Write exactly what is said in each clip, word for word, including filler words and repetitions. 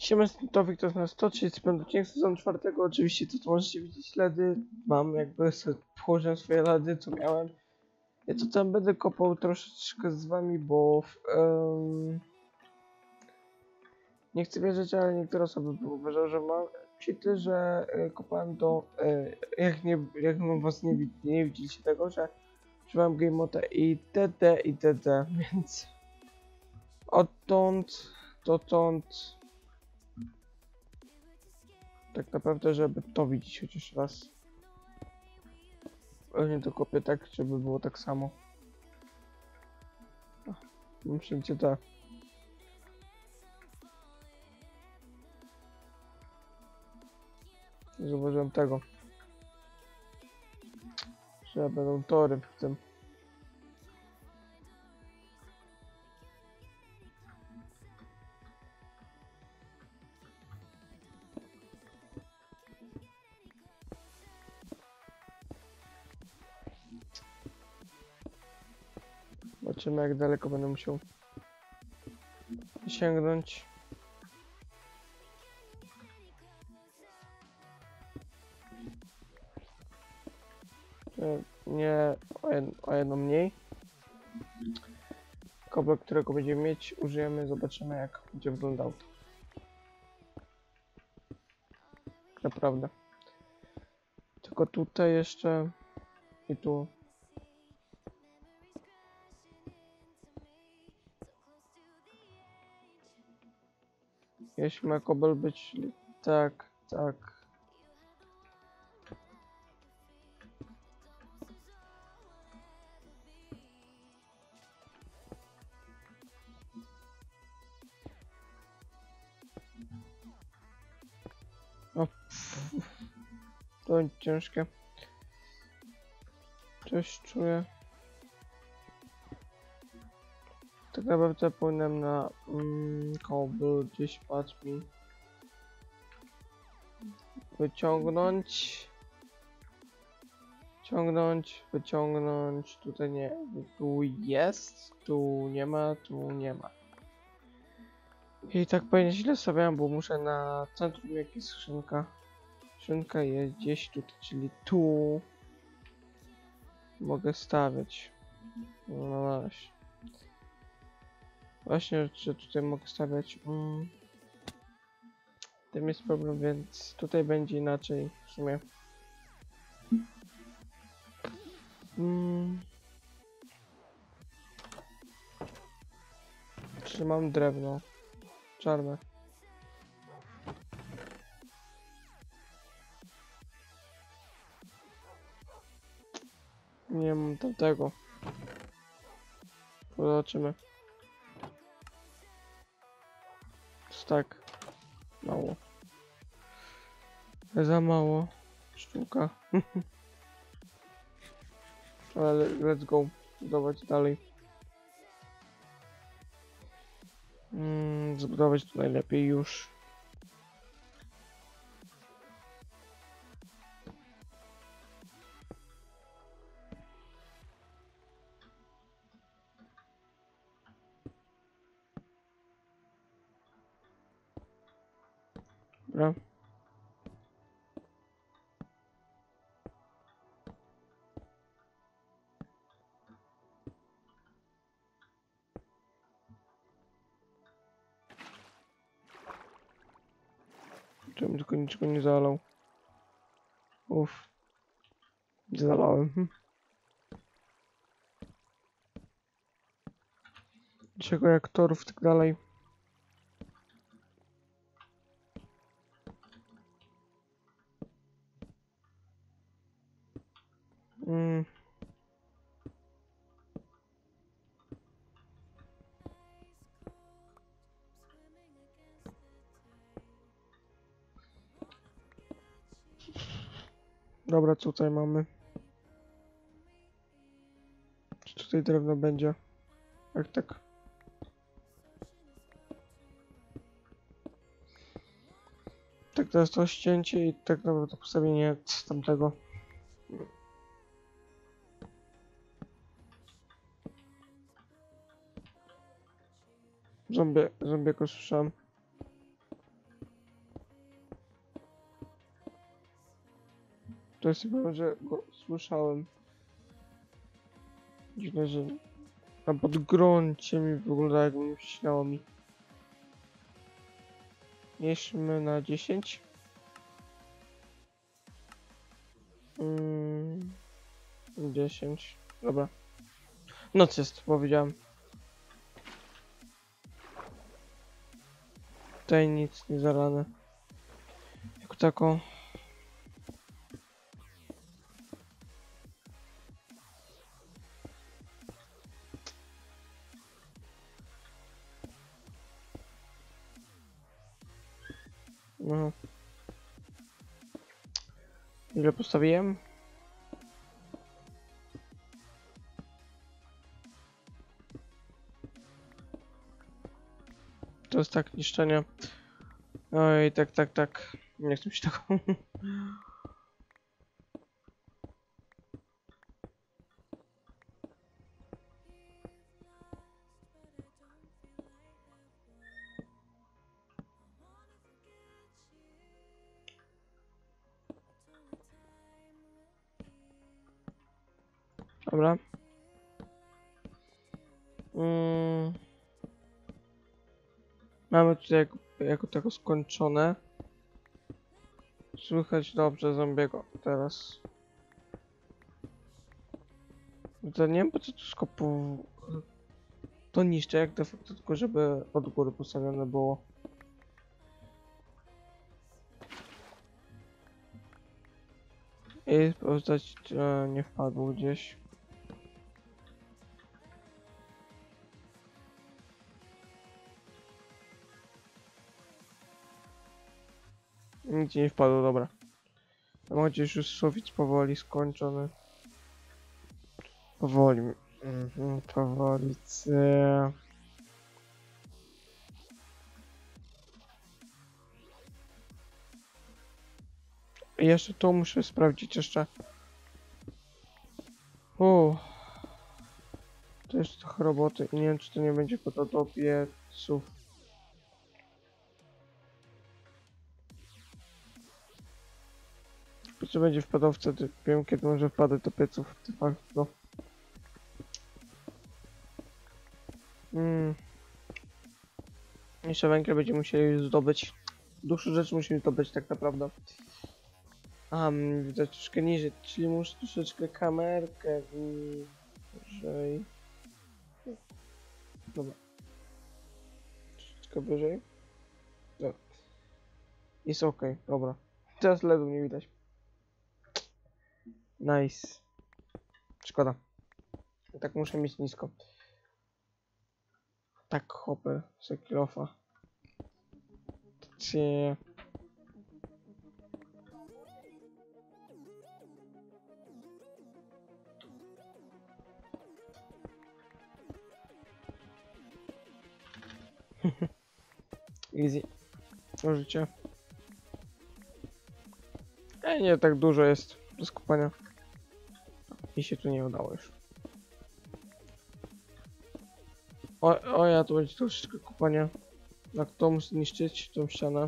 Siema, Tofik, to jest na sto trzydzieści pięć odcinek sezonu czwartego. Oczywiście to, co możecie widzieć ślady. Mam jakby sobie położyłem swoje lady, co miałem. Ja to tam będę kopał troszeczkę z wami, bo w, um, nie chcę wierzyć, ale niektóre osoby uważają, że mam cheaty, że e, kopałem do e, jak nie jak no was nie, nie widzieliście tego, że używam game mode i itd. itd. Więc odtąd dotąd tak naprawdę, żeby to widzieć chociaż raz. Pewnie to kopię tak, żeby było tak samo. Muszę cię tak. Zauważyłem tego. Że będą tory w tym. Zobaczymy, jak daleko będę musiał sięgnąć. Nie o, jed o jedno mniej. Kobla, którego będziemy mieć, użyjemy, zobaczymy, jak będzie wyglądał. Tak naprawdę. Tylko tutaj jeszcze i tu. Jeśli ma kobel być tak, tak. O, to będzie ciężkie. Coś czuję. Tak naprawdę powinienem na mm, kobel gdzieś, patrz mi, wyciągnąć, ciągnąć, wyciągnąć, tutaj nie, tu jest, tu nie ma, tu nie ma. I tak pewnie źle stawiam, bo muszę na centrum, jak jest skrzynka. Skrzynka jest gdzieś tutaj, czyli tu mogę stawiać. No właśnie. Właśnie, że tutaj mogę stawiać. Mm. Tym jest problem, więc tutaj będzie inaczej w sumie. Mm. Czy mam drewno czarne? Nie mam tamtego. Zobaczymy. Jest tak. Mało. Za mało. Sztuka. Ale let's go. Zbudować dalej. Mm, zbudować to najlepiej już. Dobra. Czemu tylko niczego nie zalał? Uff. Nie zalałem. Hm. Czego jak torów, tak dalej. Mm. Dobra, co tutaj mamy? Czy tutaj drewno będzie? Jak tak? Tak, to jest to ścięcie i tak naprawdę postawienie z tamtego. Zombie, zombiego słyszałem. To jest chyba, że go słyszałem. Dziwne, że na podgruncie mi wygląda, jakby śniało mi. Mierzmy na dziesięć. Mm, dziesięć. Dobra. Noc jest, powiedziałem. Tutaj nic nie zarane. Jak taką. No. Ile postawiłem? To jest tak niszczenie. Oj, tak, tak, tak. Nie chcę mi się tego. Dobra. Mm. Mamy tutaj jako, jako tego skończone. Słychać dobrze zombiego teraz. To nie wiem po co tu skopu. To niszczę jak de facto, tylko żeby od góry postawione było. I sprawdzać, e, nie wpadł gdzieś. Nic nie wpadło, dobra. Mam gdzieś już sufit powoli skończony. Powoli. Mhm, powoli. C. I jeszcze to muszę sprawdzić jeszcze. O. To jest trochę roboty i nie wiem, czy to nie będzie pod do pieców. Po co będzie wpadał wtedy? Wiem, kiedy może wpadać do pieców. De facto. Hmm. Jeszcze węgiel będziemy musieli zdobyć. Dłuższe rzeczy musimy zdobyć tak naprawdę. A, um, widać troszkę niżej, czyli muszę troszeczkę kamerkę wyżej. Dobra. Troszeczkę wyżej. Dobra. Jest ok, dobra. Teraz ledu nie widać. Nice. Szkoda. Tak muszę mieć nisko. Tak, hopper, sekilofa. Cie. Easy. Możecie. Ej, nie tak dużo jest do skupania. Mi się tu nie udało już. O, o ja tu będzie troszeczkę kupania. Jak to muszę zniszczyć tą ścianę.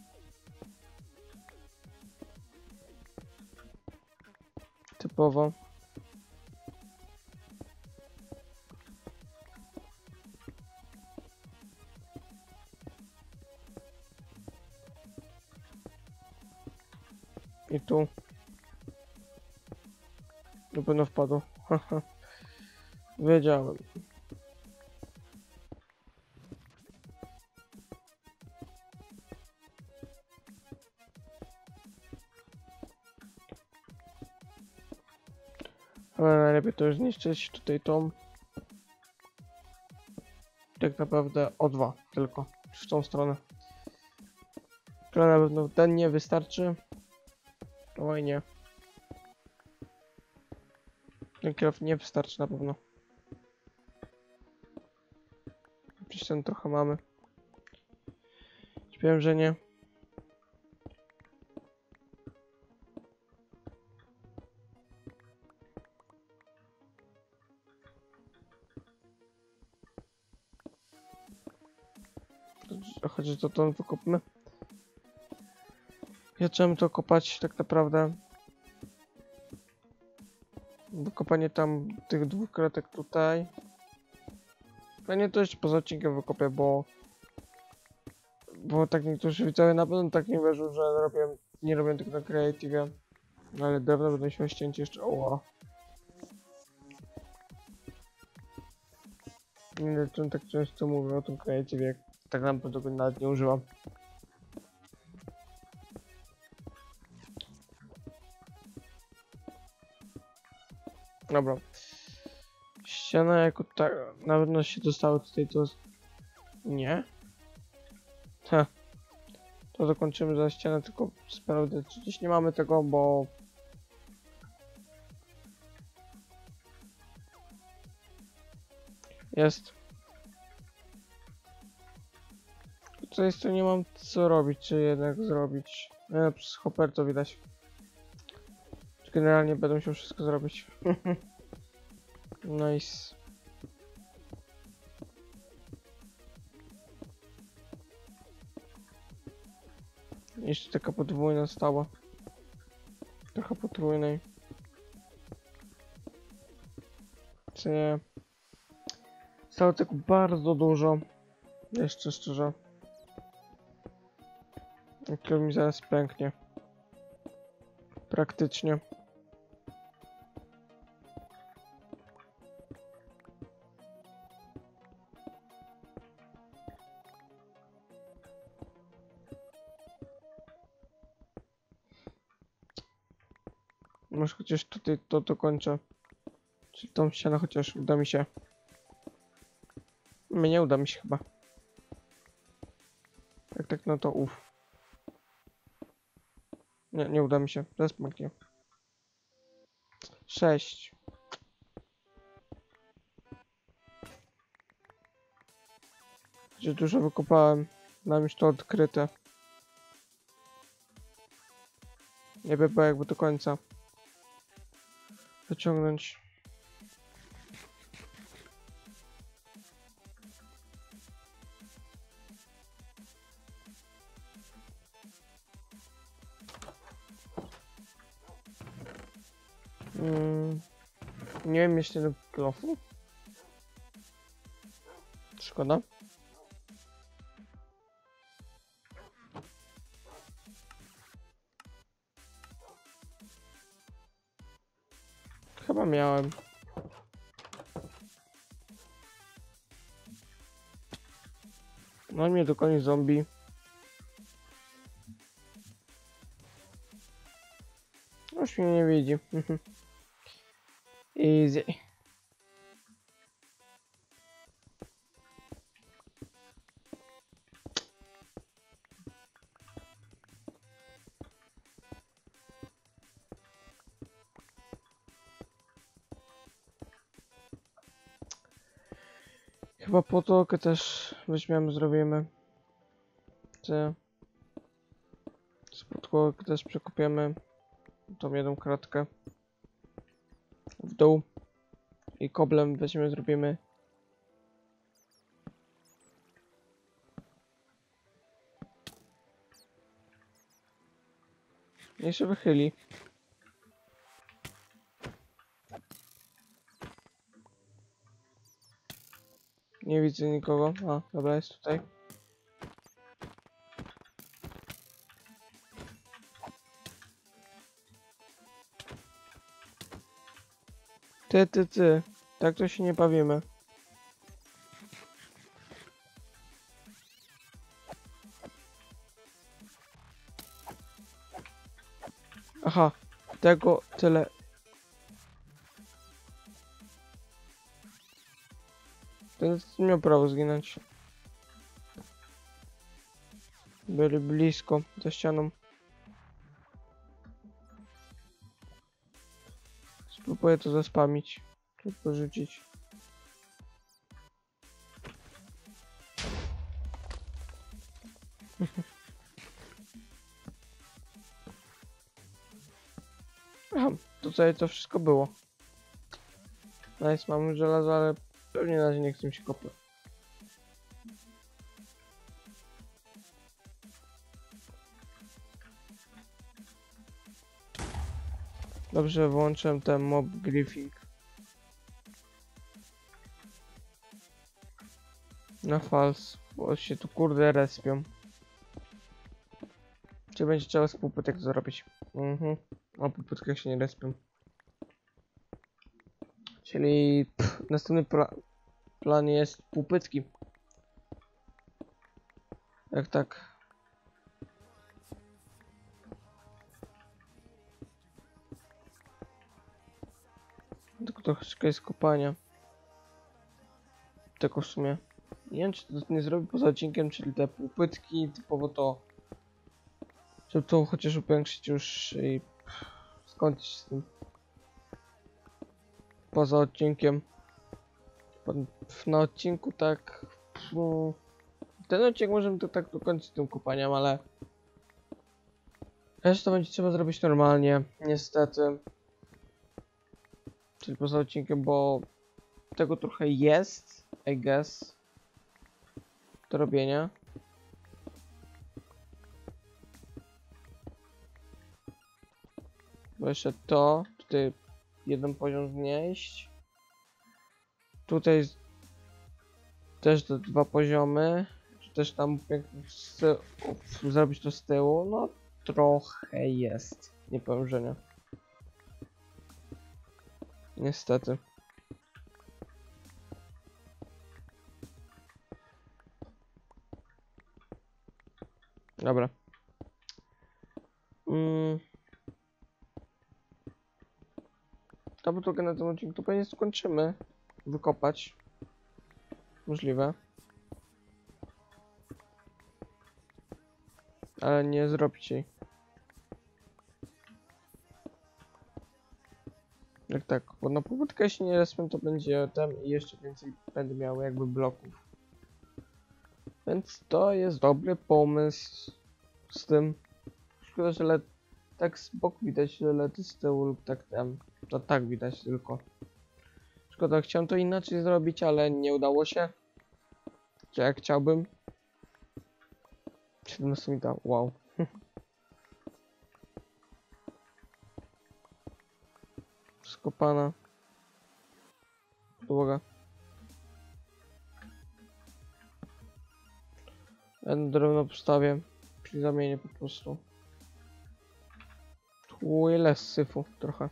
Typowo. I tu. Na pewno wpadło. Haha. Wiedziałem. Ale najlepiej to już zniszczyć tutaj tą. Tak naprawdę o dwa tylko. W tą stronę. To na pewno ten nie wystarczy. Oj nie. Ten kierow nie wystarczy na pewno. Przecież ten trochę mamy. Wiem, że nie. Chociaż to to wykopmy. Ja chciałem to kopać tak naprawdę Wykopanie tam tych dwóch kratek tutaj. No nie, to jeszcze poza odcinkiem wykopię, bo... Bo tak niektórzy widzowie na pewno tak nie wierzą, że robię, nie robię tego na Creative. Ale drewno będę się ściąć jeszcze... Oła. Nie wiem, czym tak często mówię o tym Creative, jak tak naprawdę tego nawet nie używam. Dobra. Ściana jako tak... Na pewno się dostało tutaj to... Nie? Ha. To dokończymy za ścianę, tylko sprawdzę, czy gdzieś nie mamy tego, bo... Jest. Co jest, to nie mam co robić, czy jednak zrobić. E, przez hopper to widać. Generalnie będę musiał wszystko zrobić. Nice. Jeszcze taka podwójna stała. Trochę potrójnej. Co nie? Stało tego bardzo dużo. Jeszcze szczerze. Jak mi zaraz pęknie. Praktycznie. Może chociaż tutaj to dokończę. Czyli tą ścianę chociaż uda mi się. Mnie nie uda mi się chyba. Jak tak no to uff. Nie, nie uda mi się. Teraz pęknie. Sześć. Gdzie dużo wykopałem. Mam już to odkryte. Nie by było jakby do końca wyciągnąć. Mm, nie wiem jeszcze do kilofu. Szkoda. Chyba miałem. No mnie dokoni zombie. Już mnie nie widzi. Easy. Chyba potokę też weźmiemy, zrobimy. Czy... Z podkładki też przekopiemy tą jedną kratkę w dół i koblem weźmiemy, zrobimy. Niech się wychyli. Nie widzę nikogo. A, dobra, jest tutaj. Ty, ty, ty. Tak to się nie bawimy. Aha, tego tyle. Ten nie miał prawo zginąć. Byli blisko za ścianą. Spróbuję to zaspamić. Tu porzucić. Aha, tutaj to wszystko było. Nice, mamy żelazo, ale pewnie na razie nie chcę mi się kopać. Dobrze, włączyłem ten mob griefing. Na fals, bo się tu kurde respią. Czy będzie trzeba z półpytek zrobić? Mhm. O półpytkach się nie respią. Czyli pff, następny pla plan jest półpytki. Jak tak. Tylko troszeczkę jest kopania. Tylko w sumie. Nie wiem, czy to nie zrobi poza odcinkiem, czyli te półpytki, typowo to. Żeby to chociaż upiększyć już i pff, skończyć z tym. Poza odcinkiem. Na odcinku tak. Pff, ten odcinek możemy to tak dokończyć tym kopaniem, ale resztę będzie trzeba zrobić normalnie, niestety. Czyli poza odcinkiem, bo tego trochę jest, I guess, do robienia. Bo jeszcze to, tutaj jeden poziom znieść. Tutaj też te dwa poziomy. Czy też tam zrobić to z tyłu, no trochę jest. Nie powiem, że nie. Niestety. Dobra. Mm. To by trochę na tym odcinku to pewnie skończymy. Wykopać. Możliwe. Ale nie zrobić jej. Jak tak, bo na pobudkę jeśli nie respią, to będzie tam i jeszcze więcej będę miał jakby bloków. Więc to jest dobry pomysł z tym. Szkoda, że le tak z boku widać, że lety z tyłu lub tak tam. To tak widać tylko. Szkoda, chciałem to inaczej zrobić, ale nie udało się. Czy jak chciałbym. siedemnaście mi dał, wow. Skopana. Podłoga. Jedno drewno postawię. Czyli zamienię po prostu. Tu ile syfu trochę.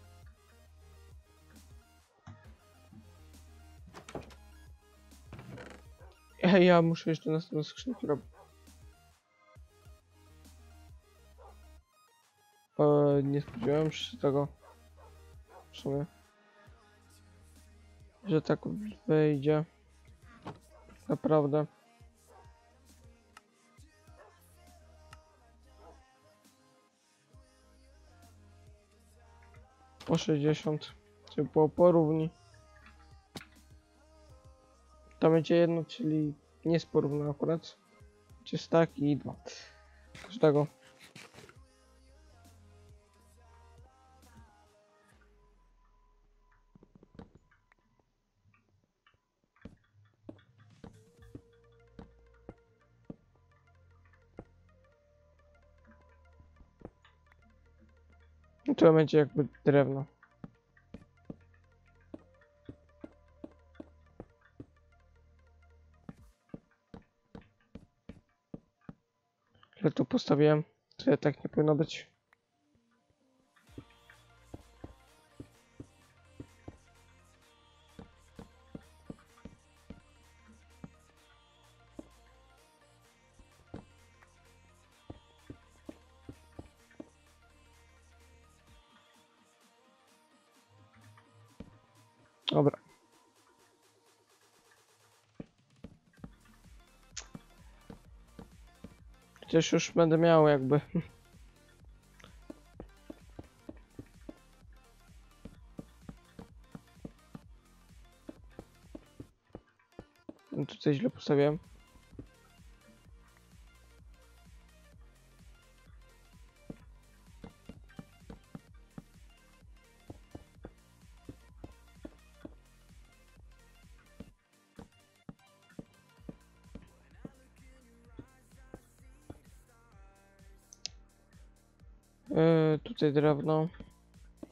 Ej, ja muszę jeszcze następną skrzynkę robić. Eee, nie spodziewałem się tego. W sumie. Że tak wyjdzie. Naprawdę. Po sześćdziesiąt. Czyli było porówni. Tam będzie jedno, czyli nie jest porówno akurat. Czy tak i dwa. Każdego. I to będzie jakby drewno. Ile tu postawiłem? To ja tak nie powinno być. Dobra. Przecież już będę miał jakby. No tutaj źle postawiłem. Yy, tutaj drewno.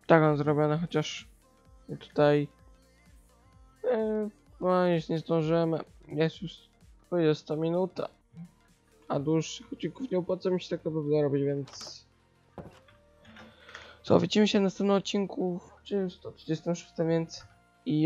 tak mam zrobione, chociaż tutaj e, no nic nie zdążymy. Jest już dwudziesta minuta, a dłuższych odcinków nie opłaca mi się tak naprawdę robić, więc co, widzimy się w następnym odcinku, czy sto trzydziestym szóstym, więc